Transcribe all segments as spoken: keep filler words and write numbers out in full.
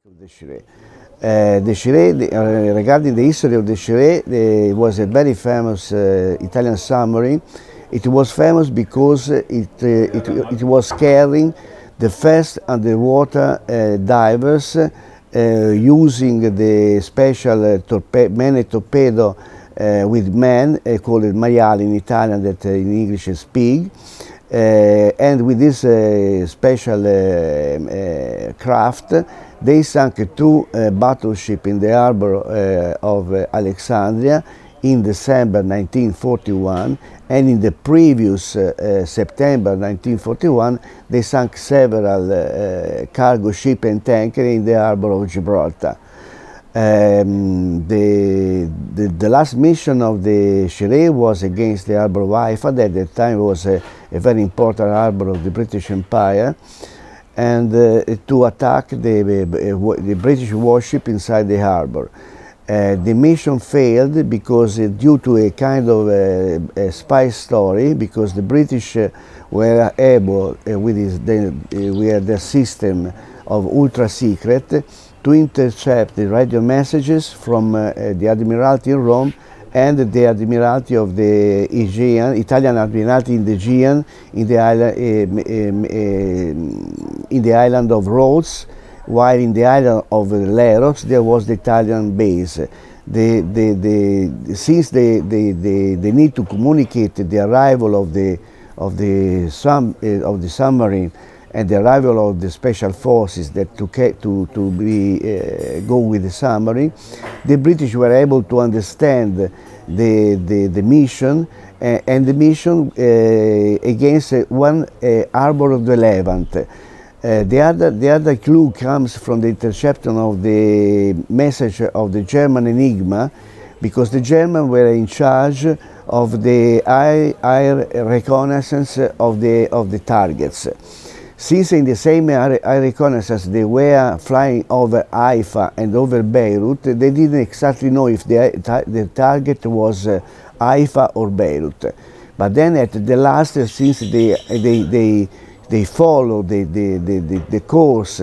Déchiré. Uh, Déchiré, the, uh, regarding the history of Déchiré, it was a very famous uh, Italian submarine. It was famous because it, uh, it, it was carrying the first underwater uh, divers uh, using the special uh, torpe man torpedo uh, with man, uh, called maiale in Italian, that uh, in English is pig. Uh, and with this uh, special uh, uh, craft, they sank two uh, battleships in the harbor uh, of uh, Alexandria in December nineteen forty-one, and in the previous uh, uh, September nineteen forty-one, they sank several uh, cargo ships and tankers in the harbor of Gibraltar. Um, the, the, the last mission of the Déchiré was against the harbor of Haifa, that at the time was a, a very important harbor of the British Empire, and uh, to attack the, the, the British warship inside the harbor. Uh, the mission failed because uh, due to a kind of uh, a spy story, because the British uh, were able, uh, with, his, the, uh, with their system of ultra secret, to intercept the radio messages from uh, the Admiralty in Rome and the Admiralty of the Aegean, Italian Admiralty in the Aegean, in the island, uh, uh, uh, in the island of Rhodes, while in the island of Leros there was the Italian base. The, the, the, since they, they, they, they need to communicate the arrival of the, of the, sum, uh, of the submarine and the arrival of the special forces that to, to, to be, uh, go with the submarine, the British were able to understand the, the, the mission uh, and the mission uh, against uh, one uh, harbor of the Levant. Uh, the, other, the other clue comes from the interception of the message of the German Enigma, because the Germans were in charge of the air, air reconnaissance of the, of the targets. Since in the same air, air reconnaissance they were flying over Haifa and over Beirut, they didn't exactly know if the, the target was uh, Haifa or Beirut. But then at the last, uh, since they, they, they, they followed the, the, the, the, the course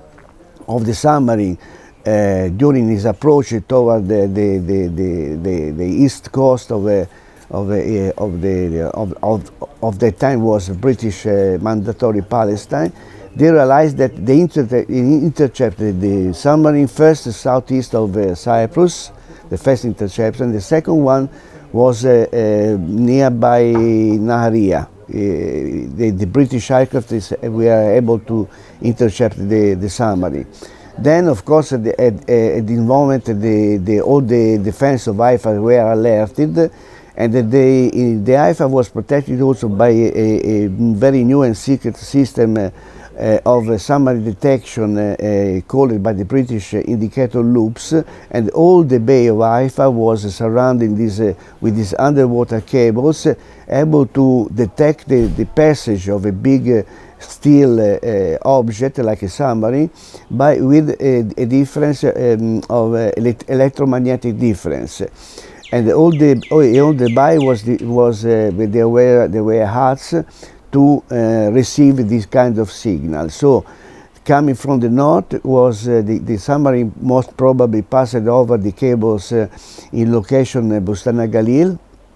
of the submarine uh, during his approach toward the, the, the, the, the, the east coast of uh, Of the, uh, of, the, of, of, of that time was British uh, mandatory Palestine, they realized that they inter intercepted the submarine first southeast of uh, Cyprus, the first interception. The second one was uh, uh, nearby Naharia. Uh, the, the British aircraft is, uh, were able to intercept the, the submarine. Then, of course, at, the, at, at the moment, the, the, all the defense of Haifa were alerted, and the, the Haifa was protected also by a, a very new and secret system uh, uh, of submarine detection uh, uh, called by the British uh, indicator loops, and all the bay of Haifa was uh, surrounded this, uh, with these underwater cables, uh, able to detect the, the passage of a big uh, steel uh, uh, object like a submarine, by, with a, a difference um, of uh, elect electromagnetic difference. And all the all the bay was the, was uh, there were there were huts to uh, receive this kind of signal. So, coming from the north was uh, the, the submarine most probably passed over the cables uh, in location uh, Bustana Galil,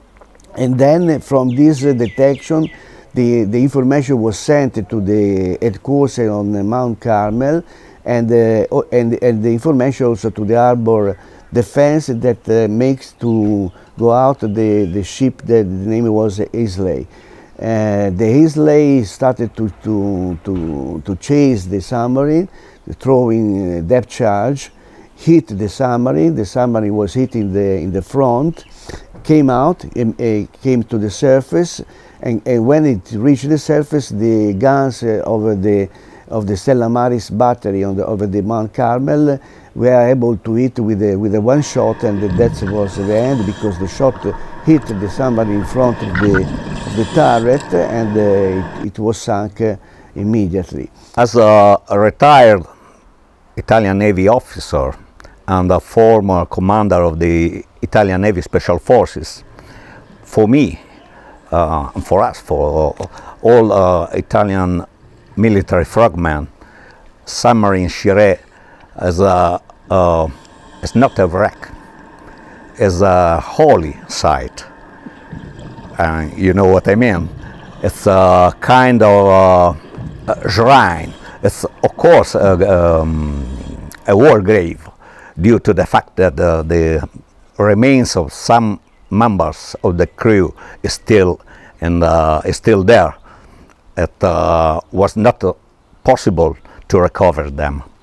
and then from this uh, detection, the the information was sent to the headquarters on uh, Mount Carmel, and uh, and and the information also to the harbor defense that uh, makes to go out the, the ship that the name was Islay. Uh, the Islay started to, to, to, to chase the submarine, throwing uh, depth charge, hit the submarine. The submarine was hit in the, in the front, came out, and, uh, came to the surface, and, and when it reached the surface, the guns uh, over the of the Stella Maris battery on the, over the Mount Carmel were able to hit with a, with a one shot, and that was the end, because the shot hit the submarine in front of the, of the turret, and uh, it, it was sunk uh, immediately. As a, a retired Italian Navy officer and a former commander of the Italian Navy Special Forces, for me, uh, and for us, for all uh, Italian military frogmen, submarine Déchiré as a, uh, it's not a wreck, it's a holy site. Uh, you know what I mean? It's a kind of uh, a shrine. It's of course a, um, a war grave, due to the fact that uh, the remains of some members of the crew is still and uh, is still there. It uh, was not uh, possible to recover them.